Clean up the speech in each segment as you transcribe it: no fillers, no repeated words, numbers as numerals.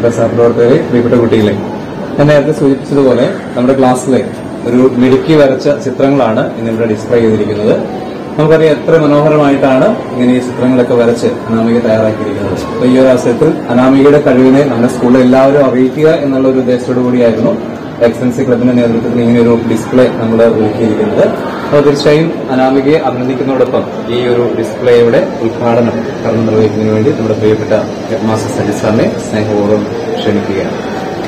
പ്രിയപ്പെട്ട സഹപ്രവർത്തകരെ, പ്രിയപ്പെട്ട കുട്ടികളെ, ഞാൻ നേരത്തെ സൂചിപ്പിച്ചതുപോലെ നമ്മുടെ ക്ലാസ്സിലെ ഒരു മിടുക്കി വരച്ച ചിത്രങ്ങളാണ് ഇന്നിവിടെ ഡിസ്പ്ലേ ചെയ്തിരിക്കുന്നത്. നമുക്കറിയാം എത്ര മനോഹരമായിട്ടാണ് ഇങ്ങനെ ഈ ചിത്രങ്ങളൊക്കെ വരച്ച് അനാമിക തയ്യാറാക്കിയിരിക്കുന്നത്. അപ്പൊ ഈ ഒരു അവസരത്തിൽ അനാമികയുടെ കഴിവിനെ നമ്മുടെ സ്കൂളിൽ എല്ലാവരും അറിയിക്കുക എന്നുള്ള ഒരു ഉദ്ദേശത്തോടു കൂടിയായിരുന്നു എക്സലൻസി ക്ലബിന്റെ നേതൃത്വത്തിൽ ഇങ്ങനെ ഒരു ഡിസ്പ്ലേ നമ്മൾ ഒരുക്കിയിരിക്കുന്നത്. അപ്പോൾ തീർച്ചയായും അനാമികയെ അഭിനന്ദിക്കുന്നതോടൊപ്പം ഈ ഒരു ഡിസ്പ്ലേയുടെ ഉദ്ഘാടനം കടന്നു നിർവഹിക്കുന്നതിന് വേണ്ടി നമ്മുടെ പ്രിയപ്പെട്ട ഹെഡ് മാസ്റ്റർ സജിത് സാറിനെ സ്നേഹപൂർവ്വം ക്ഷണിക്കുകയാണ്.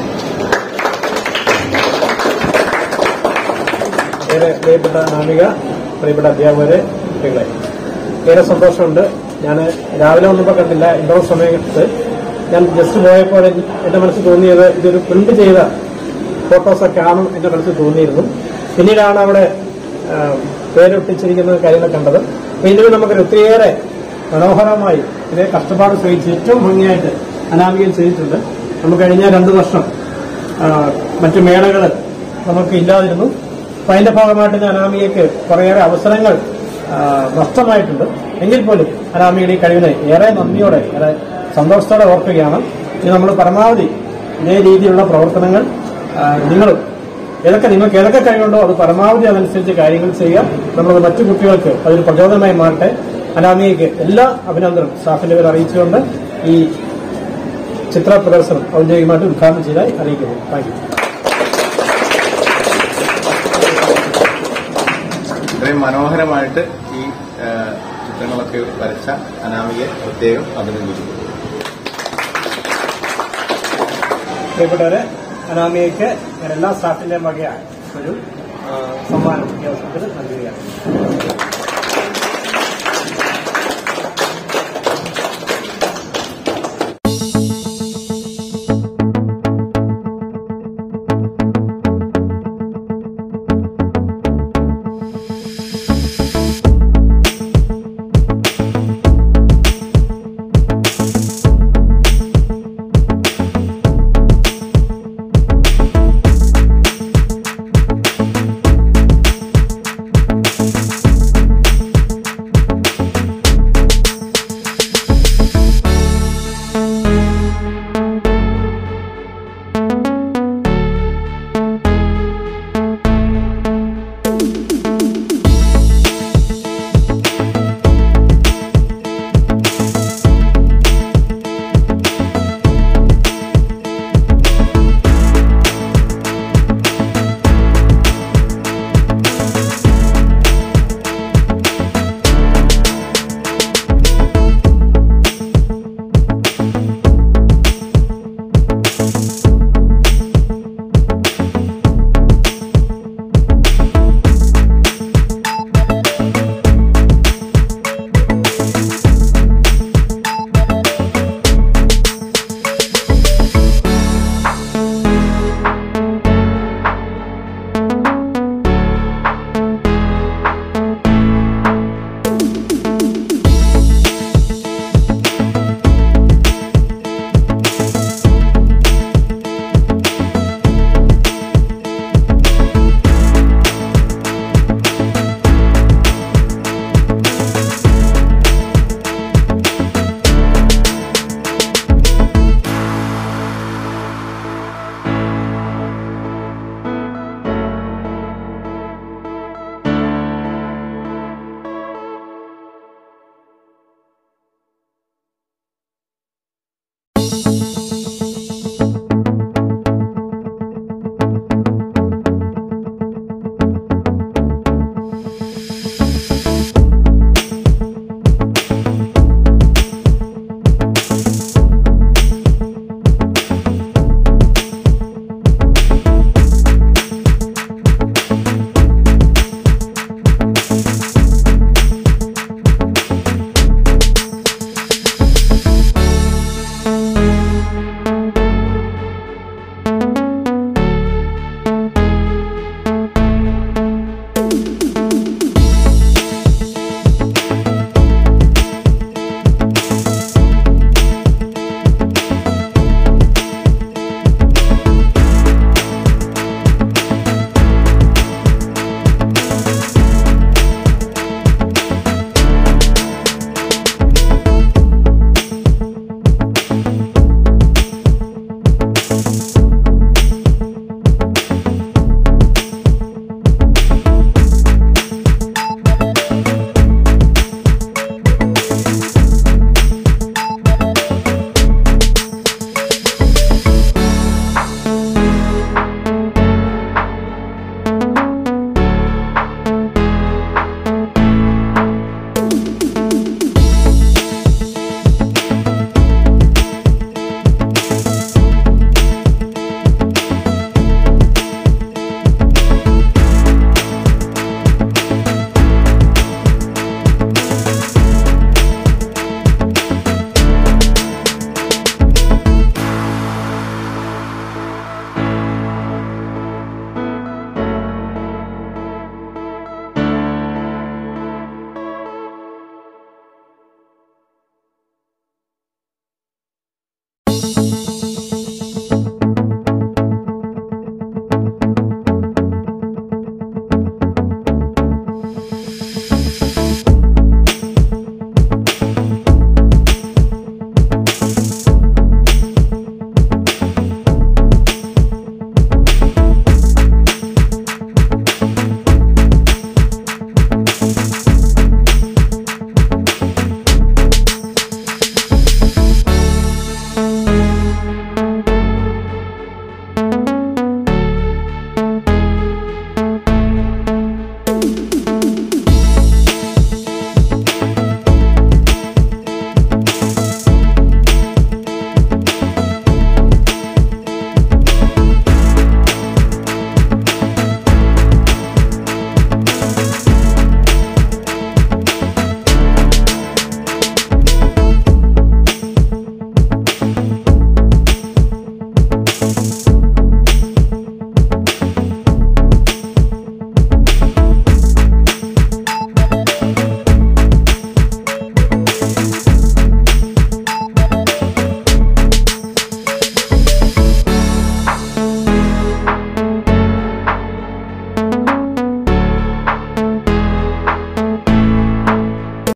ഏറെ പ്രിയപ്പെട്ട അനാമിക, പ്രിയപ്പെട്ട അധ്യാപകരെ, കുട്ടികളെ, ഏറെ സന്തോഷമുണ്ട്. ഞാൻ രാവിലെ വന്നപ്പോൾ കണ്ടില്ല, ഇൻഡോർ സമയത്ത് ഞാൻ ജസ്റ്റ് പോയപ്പോൾ എന്റെ മനസ്സിൽ തോന്നിയത് ഇതൊരു പ്രിന്റ് ചെയ്ത ഫോട്ടോസൊക്കെ ആണ് എന്റെ മനസ്സിൽ തോന്നിയിരുന്നു. പിന്നീടാണ് അവിടെ പേരൊട്ടിച്ചിരിക്കുന്ന കാര്യങ്ങൾ കണ്ടത്. അപ്പൊ ഇതിന് നമുക്കൊരു ഒത്തിരിയേറെ മനോഹരമായി ഇതേ കഷ്ടപ്പാട് സഹിച്ച് ഏറ്റവും ഭംഗിയായിട്ട് അനാമികയിൽ ചെയ്തിട്ടുണ്ട്. നമുക്ക് കഴിഞ്ഞ 2 വർഷം മറ്റു മേളകൾ നമുക്ക് ഇല്ലാതിരുന്നു. അപ്പൊ അതിന്റെ ഭാഗമായിട്ട് അനാമികയ്ക്ക് കുറേയേറെ അവസരങ്ങൾ നഷ്ടമായിട്ടുണ്ട്. എങ്കിൽ പോലും അനാമികയുടെ ഈ കഴിവിനെ ഏറെ നന്ദിയോടെ, ഏറെ സന്തോഷത്തോടെ ഓർക്കുകയാണ്. ഇനി നമ്മൾ പരമാവധി ഇതേ രീതിയിലുള്ള പ്രവർത്തനങ്ങൾ നിങ്ങൾക്ക് ഏതൊക്കെ കഴിവുണ്ടോ അത് പരമാവധി അതനുസരിച്ച് കാര്യങ്ങൾ ചെയ്യുക. നമ്മൾ മറ്റു കുട്ടികൾക്ക് അതൊരു പ്രചോദനമായി മാറട്ടെ. അനാമികയ്ക്ക് എല്ലാ അഭിനന്ദനവും സ്റ്റാഫിന്റെ പേര് അറിയിച്ചുകൊണ്ട് ഈ ചിത്ര പ്രദർശനം ഔദ്യോഗികമായിട്ട് ഉദ്ഘാടനം ചെയ്തായി അറിയിക്കുന്നു. Thank you. ഇത്രയും മനോഹരമായിട്ട് ഈ ചിത്രങ്ങളൊക്കെ വരച്ച അനാമികയെ പ്രത്യേകം അഭിനന്ദിക്കുന്നു. പ്രിയപ്പെട്ടവരെ, അനാമികയ്ക്ക് ഞാൻ എല്ലാ സ്റ്റാഫിന്റെയും വകയായി ഒരു സമ്മാനം ഈ അവസരത്തിൽ നൽകുകയാണ്.